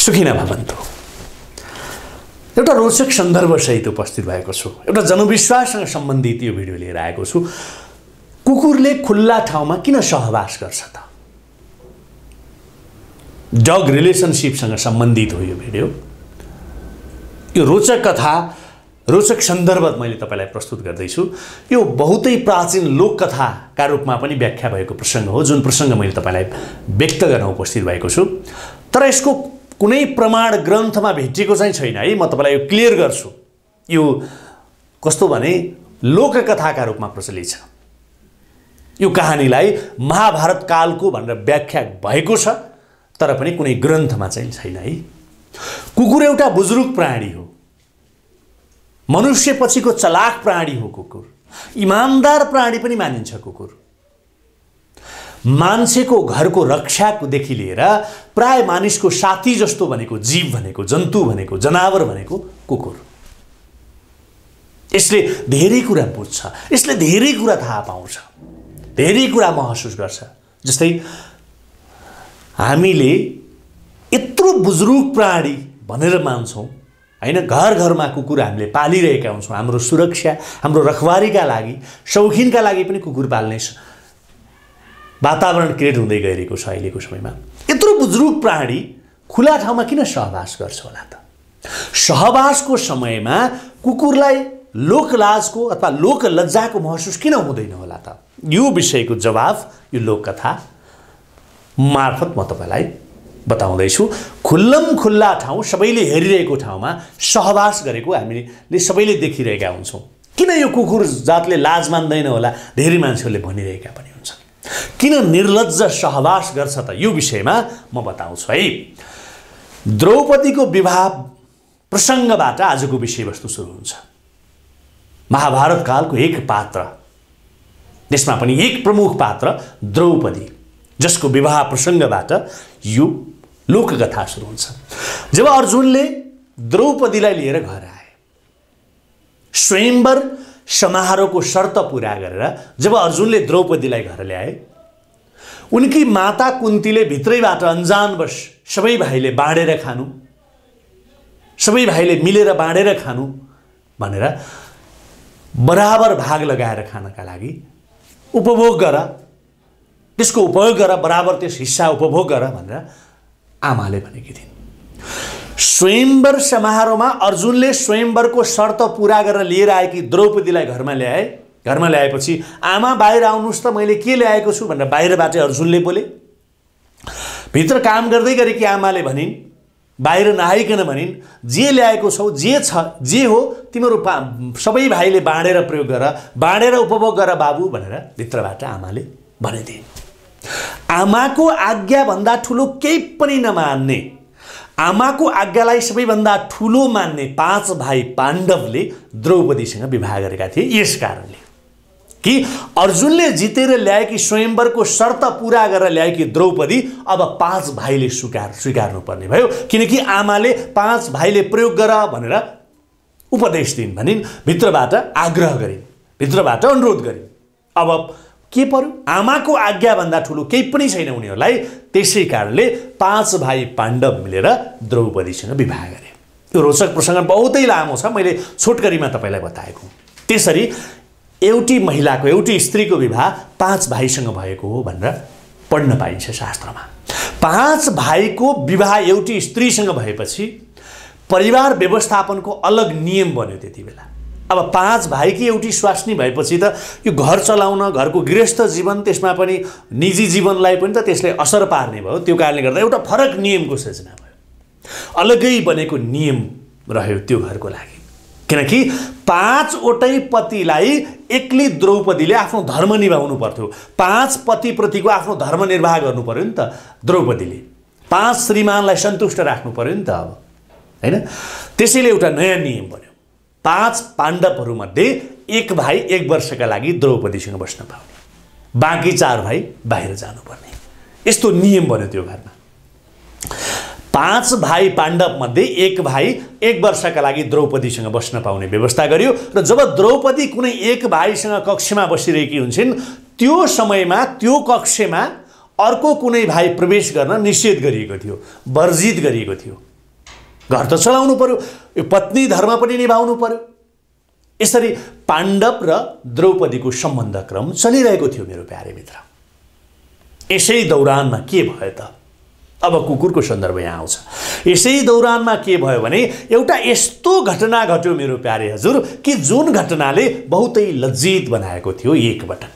सुखिना भवन्तु। एउटा रोचक सन्दर्भ सहित उपस्थित भएको छु। एउटा जनविश्वाससँग सम्बन्धित यो भिडियो लिएर आएको छु। कुकुरले खुल्ला ठाउँमा किन सहवास गर्छ त? डग रिलेसनशिपसँग सम्बन्धित हो यो भिडियो। यो रोचक कथा, रोचक सन्दर्भ मैले तपाईलाई प्रस्तुत गर्दैछु। यो बहुतै प्राचीन लोककथाका रूपमा पनि व्याख्या भएको प्रसङ्ग हो, जुन प्रसङ्ग मैले तपाईलाई व्यक्त गर्न उपस्थित भएको छु। तर यसको कुनै प्रमाण ग्रन्थमा भेटिएको चाहिँ छैन है। म तपाईलाई यो क्लियर गर्छु। यो कस्तो भने लोककथाका रूपमा प्रचलित छ। यो कहानीलाई महाभारत कालको भनेर व्याख्या भएको छ, तर पनि कुनै ग्रन्थमा चाहिँ छैन है। कुकुर एउटा बुजुर्ग प्राणी हो। मनुष्य पछिको चलाक प्राणी हो कुकुर। इमानदार प्राणी पनि मानिन्छ कुकुर। मान्छेको घरको रक्षादेखि लिएर प्राय मानिसको साथी जस्तो भनेको जीव भनेको, जन्तु भनेको, जनावर भनेको कुकुर। यसले धेरै कुरा बुझ्छ, यसले धेरै कुरा थाहा पाउँछ, धेरै कुरा महसुस गर्छ। जस्तै हामीले यत्रो बुजुर्ग प्राणी भनेर मान्छौँ हैन। घर घरमा कुकुर हामीले पालिरहेका हुन्छौँ। हाम्रो सुरक्षा, हाम्रो रखवारीका लागि, शौखिनका लागि पनि कुकुर पाल्ने वातावरण क्रिएट हुँदै गइरहेको छ अहिलेको समयमा। यत्रो बुजुर्ग प्राणी खुला ठाउँमा किन सहवास गर्छ होला त? सहवासको समयमा कुकुरलाई लोकलाजको अथवा लोकलज्जाको महसुस किन हुँदैन होला त? यो विषयको जवाफ यो लोककथा मार्फत म तपाईलाई बताउँदैछु। खुल्ला ठाउँ, सबैले हेरिरहेको ठाउँमा सहवास गरेको हामीले सबैले देखिरहेका हुन्छौँ। किन यो कुकुर जातले लाज मान्दैन होला? धेरै मान्छेहरूले भनिरहेका पनि हुन्छन्। किन निर्लज्ज सहवास गर्छ त? यो विषयमा म बताउँछु है। द्रौपदीको विवाह प्रसङ्गबाट आजको विषयवस्तु सुरु हुन्छ। महाभारत कालको एक पात्र, त्यसमा पनि एक प्रमुख पात्र द्रौपदी, जसको विवाह प्रसङ्गबाट यो लोककथा सुरु हुन्छ। जब अर्जुनले द्रौपदीलाई लिएर घर आए, स्वयंवर समारोहको शर्त पूरा गरेर जब अर्जुनले द्रौपदीलाई घर ल्याए, उनकी माता कुन्तीले भित्रैबाट अन्जानवश सबै भाइले बाँडेर खानु, सबै भाइले मिलेर बाँडेर खानु भनेर बराबर भाग लगाएर खानका लागि उपभोग गर, त्यसको उपयोग गर, बराबर त्यस हिस्सा उपभोग गर भनेर आमाले भनेकी थिइन्। स्वयंवर समारोहमा अर्जुनले स्वयंवरको शर्त पूरा गरेर लिएर आएकी द्रौपदीलाई घरमा ल्याए। घरमा ल्याएपछि आमा बाहिर आउनुहोस् त, मैले के ल्याएको छु भनेर बाहिरबाट अर्जुनले बोले। भित्र काम गर्दै गरेकी आमाले भनिन्, बाहिर नआइकन भनिन्, जे ल्याएको छौ, जे छ, जे हो तिम्रो सबै भाइले बाँडेर प्रयोग गर, बाँडेर उपभोग गर बाबु भनेर भित्रबाट आमाले भनेदिन्। आमाको आज्ञाभन्दा ठुलो केही पनि नमान्ने, आमाको आज्ञालाई सबैभन्दा ठुलो मान्ने 5 भाइ पाण्डवले द्रौपदीसँग विवाह गरेका थिए। यस कारणले कि अर्जुनले जितेर ल्याएकी स्वयंवरको शर्त पूरा गरेर ल्याएकी द्रौपदी अब 5 भाइले स्वीकार्नु पर्ने भयो। किनकि आमाले 5 भाइले प्रयोग गर भनेर उपदेश दिन् भनिन्, भित्रबाट आग्रह गरिन्, भित्रबाट अनुरोध गरिन्। अब के पर्यो? आमाको आज्ञाभन्दा ठुलो केही पनि छैन उनीहरूलाई। त्यसै कारणले 5 भाइ पाण्डव मिलेर द्रौपदीसँग विवाह गरे। यो रोचक प्रसङ्ग बहुतै लामो छ, मैले छोटकरीमा तपाईलाई बताएको। त्यसरी एउटी महिलाको, एउटी स्त्रीको विवाह 5 भाइसँग भएको हो भनेर पढ्न पाइन्छ शास्त्रमा। 5 भाइको विवाह एउटी स्त्रीसँग भएपछि परिवार व्यवस्थापनको अलग नियम बन्यो त्यति बेला। अब 5 भाइकी एउटी स्वास्नी भएपछि त यो घर चलाउन, घरको गृहस्थ जीवन, त्यसमा पनि निजी जीवनलाई पनि त त्यसले असर पार्ने भयो। त्यो कारणले गर्दा एउटा फरक नियमको सृजना भयो, अलगै बनेको नियम रह्यो त्यो घरको लागि। किनकि 5 वटै पतिलाई एक्लै द्रौपदीले आफ्नो धर्म निभाउनु पर्थ्यो। 5 पतिप्रतिको आफ्नो धर्म निर्वाह गर्नु पर्यो नि त द्रौपदीले। 5 श्रीमानलाई सन्तुष्ट राख्नु पर्यो नि त अब, हैन? त्यसैले एउटा नयाँ नियम बन्यो। 5 पाण्डवहरूमध्ये 1 भाइ 1 वर्षका लागि द्रौपदीसँग बस्न पाउने, बाँकी 4 भाइ बाहिर जानुपर्ने, यस्तो नियम बन्यो त्यो घरमा। 5 भाइ पाण्डव मध्ये 1 भाइ 1 वर्षका लागि द्रौपदीसँग बस्न पाउने व्यवस्था गरियो। र जब द्रौपदी कुनै एक भाइसँग कक्षमा बसिरहेकी हुन्छन्, त्यो समयमा त्यो कक्षमा अर्को कुनै भाइ प्रवेश गर्न निषेध गरिएको थियो, वर्जित गरिएको थियो। घर त चलाउनु पर्यो, यो पत्नी धर्म पनि निभाउनु पर्यो। यसरी पाण्डव र द्रौपदीको सम्बन्ध क्रम चलिरहेको थियो मेरो प्यारे मित्र। यसै दौरानमा के भयो त? अब कुकुरको सन्दर्भ यहाँ आउँछ। यसै दौरानमा के भयो भने एउटा यस्तो घटना घट्यो मेरो प्यारे हजुर कि जुन घटनाले बहुतै लज्जित बनाएको थियो। एकपटक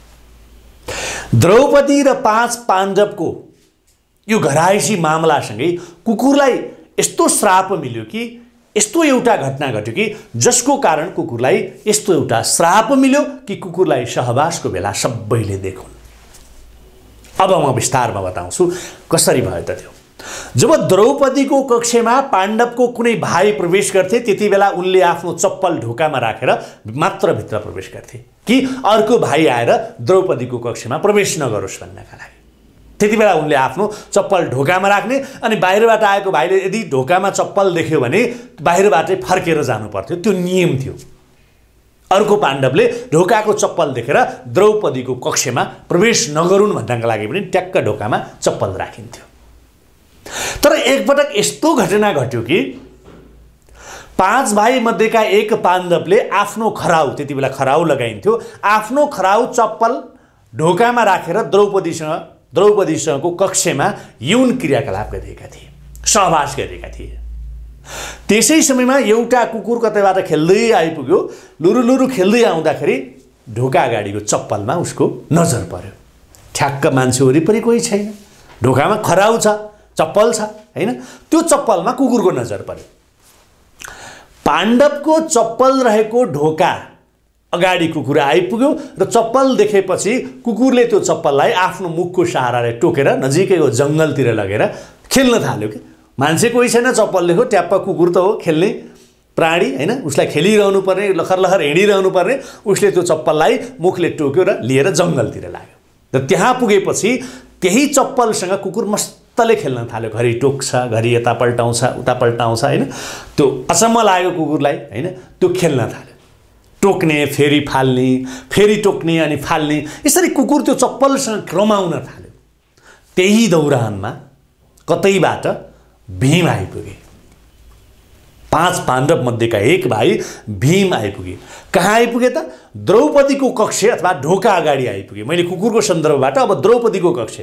द्रौपदी र 5 पाण्डवको यो घरायसी मामलासँगै कुकुरलाई यस्तो श्राप मिल्यो कि यस्तो एउटा घटना घट्यो कि जसको कारण कुकुरलाई यस्तो एउटा श्राप मिल्यो कि कुकुरलाई सहवासको बेला सबैले देखुन्। अब म विस्तारमा बताउँछु कसरी भयो त त्यो। जब द्रौपदीको कक्षमा पाण्डवको कुनै भाइ प्रवेश गर्थे त्यति बेला उनले आफ्नो चप्पल ढोकामा राखेर मात्र भित्र प्रवेश गर्थे कि अर्को भाइ आएर द्रौपदीको कक्षमा प्रवेश नगरोस् भन्नका लागि। त्यति बेला उनले आफ्नो चप्पल ढोकामा राख्ने अनि बाहिरबाट आएको भाइले यदि ढोकामा चप्पल देख्यो भने बाहिरबाटै फर्केर जानु पर्थ्यो, त्यो नियम थियो। अर्को पाण्डवले ढोकाको चप्पल देखेर द्रौपदीको कक्षमा प्रवेश नगरून् भन्नका लागि पनि ट्याक्क ढोकामा चप्पल राखिन्थ्यो। तर एकपटक यस्तो घटना घट्यो कि 5 भाइ मध्येका एक पाण्डवले आफ्नो खराउ, त्यति बेला खराउ लगाइन्थ्यो, आफ्नो खराउ चप्पल ढोकामा राखेर द्रौपदीसँगको कक्षमा यौन क्रियाकलाप गरिरहेका थिए, सहवास गरिरहेका थिए। त्यसै समयमा एउटा कुकुर कतैबाट खेल्दै आइपुग्यो। लुरु खेल्दै आउँदाखेरि ढोका अगाडिको चप्पलमा उसको नजर पर्यो। ठ्याक्क मान्छे वरिपरि कोही छैन, ढोकामा खराउ छ, चप्पल छ हैन, त्यो चप्पलमा कुकुरको नजर पर्यो। पाण्डवको चप्पल रहेको ढोका अगाडि कुकुर आइपुग्यो र चप्पल देखेपछि कुकुरले त्यो चप्पललाई आफ्नो मुखको सहाराले टोकेर नजिकैको जङ्गलतिर लगेर खेल्न थाल्यो। कि मान्छे कोही छैन, चप्पल देख्यो, ट्याप्प कुकुर त हो, खेल्ने प्राणी हैन, उसलाई खेलिरहनु पर्ने, लखर लखर हिँडिरहनु पर्ने, उसले त्यो चप्पललाई मुखले टोक्यो र लिएर जङ्गलतिर लाग्यो। र त्यहाँ पुगेपछि त्यही चप्पलसँग कुकुर मस्तले खेल्न थाल्यो। घरि टोक्छ, घरि यता पल्टाउँछ, उता पल्टाउँछ हैन। त्यो अचम्म लाग्यो कुकुरलाई हैन, त्यो खेल्न थाल्यो। टोक्ने, फेरि फाल्ने, फेरि टोक्ने अनि फाल्ने, यसरी कुकुर त्यो चप्पलसँग रमाउन थाल्यो। त्यही दौरानमा कतैबाट भीम आइपुगे। 5 पाण्डव मध्येका एक भाइ भीम आइपुगे। कहाँ आइपुगे त? द्रौपदीको कक्ष अथवा ढोका अगाडि आइपुगे। मैले कुकुरको सन्दर्भबाट अब द्रौपदीको कक्ष,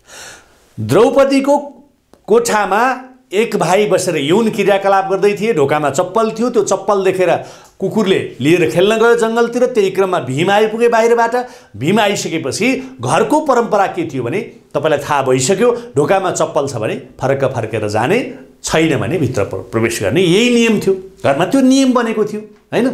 द्रौपदीको कोठामा एक भाइ बसेर यौन क्रियाकलाप गर्दै थिए। ढोकामा चप्पल थियो, त्यो चप्पल देखेर कुकुरले लिएर खेल्न गयो जङ्गलतिर। त्यही क्रममा भीम आइपुगे बाहिरबाट। भीम आइसकेपछि घरको परम्परा के थियो भने तपाईलाई थाहा भइसक्यो, ढोकामा चप्पल छ भने फर्केर जाने, छैन भने भित्र प्रवेश गर्ने, यही नियम थियो। घरमा त्यो नियम बनेको थियो हैन।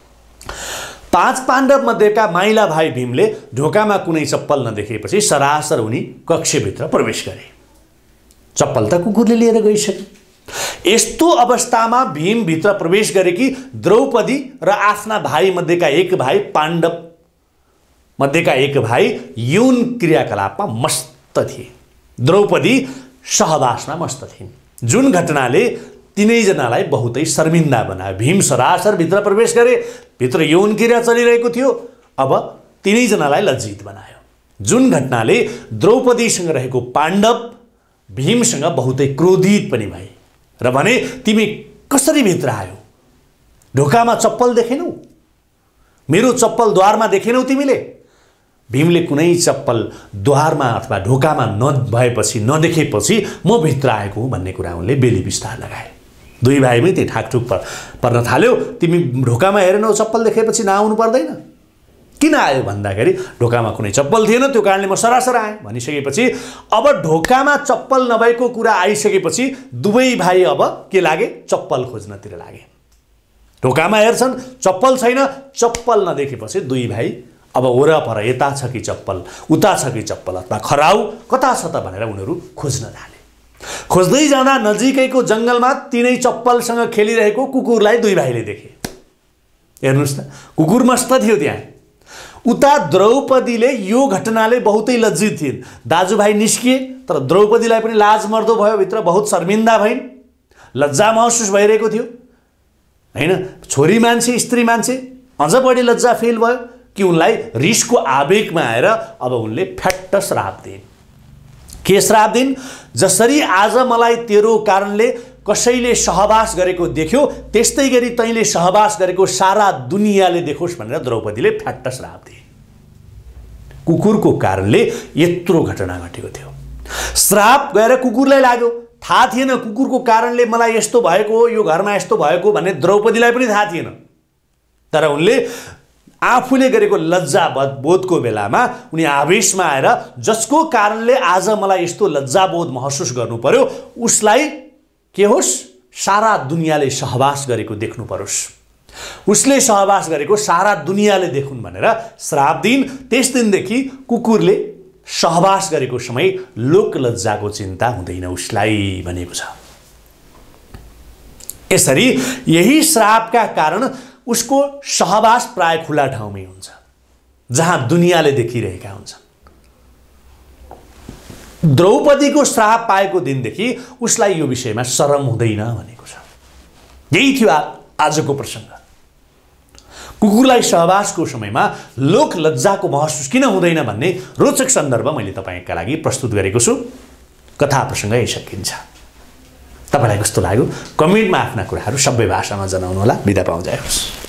5 पाण्डव मध्येका माइला भाइ भीमले ढोकामा कुनै चप्पल नदेखेपछि सरासर उनी कक्षभित्र प्रवेश गरे। चप्पल त कुकुरले लिएर गइसक्यो। यस्तो अवस्थामा भीम भित्र प्रवेश गरे कि द्रौपदी र आफ्ना भाइ मध्येका एक भाइ, पाण्डव मध्येका एक भाइ यौन क्रियाकलापमा मस्त थिए। द्रौपदी सहवासमा मस्त थिइन्, जुन घटनाले तिनैजनालाई बहुतै शर्मिन्दा बनायो। भीम सरासर भित्र प्रवेश गरे, भित्र यौन क्रिया चलिरहेको थियो, अब तिनैजनालाई लज्जित बनायो। जुन घटनाले द्रौपदीसँग रहेको पाण्डव भीमसँग बहुतै क्रोधित पनि भए र भने तिमी कसरी भित्र आयो? ढोकामा चप्पल देखेनौ? मेरो चप्पल द्वारमा देखेनौ तिमीले? भीमले कुनै चप्पल द्वारमा अथवा ढोकामा नभएपछि, नदेखेपछि म भित्र आएको हुँ भन्ने कुरा उनले बेली बिस्तार लगाए। दुई भाइमै त्यही ठाकठुक पर्न थाल्यो। तिमी ढोकामा हेरेनौ, चप्पल देखेपछि नआउनु पर्दैन? किन आयो भन्दाखेरि ढोकामा कुनै चप्पल थिएन, त्यो कारणले म सरासर आएँ भनिसकेपछि अब ढोकामा चप्पल नभएको कुरा आइसकेपछि दुवै भाइ अब के लागे? चप्पल खोज्नतिर लागे। ढोकामा हेर्छन्, चप्पल छैन। चप्पल नदेखेपछि दुई भाइ अब वरपर यता छ कि चप्पल, उता छ कि चप्पल अथवा खराउ कता छ त भनेर उनीहरू खोज्न थाले। खोज्दै जाँदा नजिकैको जङ्गलमा तिनै चप्पलसँग खेलिरहेको कुकुरलाई दुई भाइले देखे। हेर्नुहोस् त, कुकुर मस्त थियो त्यहाँ। उता द्रौपदीले यो घटनाले बहुतै लज्जित थिइन्। दाजुभाइ निस्किए तर द्रौपदीलाई पनि लाज मर्दो भयो, भित्र बहुत शर्मिन्दा भइन्, लज्जा महसुस भइरहेको थियो हैन। छोरी मान्छे, स्त्री मान्छे, अझ बढी लज्जा फिल भयो कि उनलाई रिसको आवेगमा आएर अब उनले फ्याट्ट श्राप दिइन्। के श्राप दिइन्? जसरी आज मलाई तेरो कारणले कसैले सहवास गरेको देख्यो त्यस्तै गरी तैँले सहवास गरेको सारा दुनियाँले देखोस् भनेर द्रौपदीले फ्याट्ट श्राप दिए। कुकुरको कारणले यत्रो घटना घटेको थियो। श्राप गएर कुकुरलाई लाग्यो, थाहा थिएन कुकुरको कारणले मलाई यस्तो भएको हो, यो घरमा यस्तो भएको भन्ने द्रौपदीलाई पनि थाहा थिएन। तर उनले आफूले गरेको लज्जा बोधको बेलामा उनी आवेशमा आएर जसको कारणले आज मलाई यस्तो लज्जाबोध महसुस गर्नु पर्यो उसलाई के होस् सारा दुनियाँले सहवास गरेको देख्नु परोस्, उसले सहवास गरेको सारा दुनियाँले देखुन् भनेर श्राप दिइन्। त्यस दिनदेखि कुकुरले सहवास गरेको समय लोकलज्जाको चिन्ता हुँदैन उसलाई भनेको छ। यसरी यही श्रापका कारण उसको सहवास प्राय खुला ठाउँमै हुन्छ जहाँ दुनियाँले देखिरहेका हुन्छन्। द्रौपदीको श्राप पाएको दिनदेखि उसलाई यो विषयमा शरम हुँदैन भनेको छ। यही थियो आजको प्रसङ्ग। कुकुरलाई सहवासको समयमा लोक लज्जाको महसुस किन हुँदैन भन्ने रोचक सन्दर्भ मैले तपाईका लागि प्रस्तुत गरेको छु। कथा प्रसङ्ग यही सकिन्छ। तपाईलाई कस्तो लाग्यो कमेन्टमा आफ्ना कुराहरू सबै भाषामा जनाउनु होला। बिदा पाउँदै होस्।